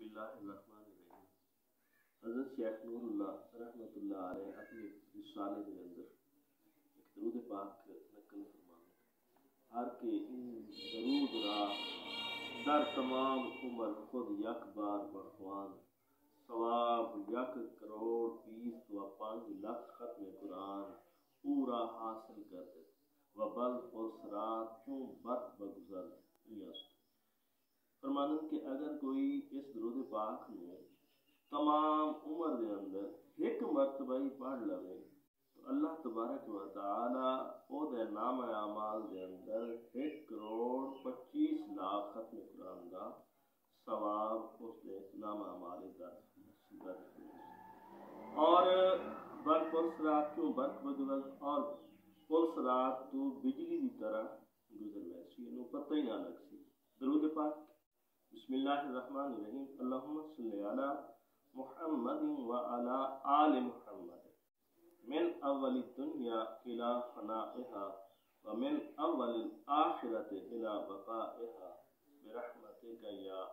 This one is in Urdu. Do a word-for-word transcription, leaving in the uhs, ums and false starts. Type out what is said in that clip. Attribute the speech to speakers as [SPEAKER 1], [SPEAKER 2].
[SPEAKER 1] اللہ الرحمن الرحیم۔ حضرت شیخ نور اللہ رحمۃ اللہ علیہ اپنے رسالے کے اندر ایک درود پاک نقل فرمانے ہر کے ان درود را در تمام عمر خود یک بار بخوان ثواب یک کروڑ بیس و پانچ لاکھ ختم قرآن پورا حاصل کر دے و بل اسرات چوں بت بگزر یس فرمانن کہ اگر کوئی اس درود پاک نو تمام عمر دے اندر ایک مرتبہ ہی پڑھ لوے تو اللہ تبارک و تعالی او دے نام اعمال دے اندر ایک کروڑ پچیس لاکھ ختم قرآن دا ثواب اس دے نام اعمال درج اور برق پرسرات کیوں برق بگزر اور پرسرات تو بجلی دی طرح گزر ویسی انہوں پتہ ہی نہ لگ سی۔ درود پاک بسم اللہ الرحمن الرحیم۔ اللہم صلی علی محمد وعلی آل محمد من اول الدنیا الى فنائها ومن اول الآخرة الى بقائها برحمتک یا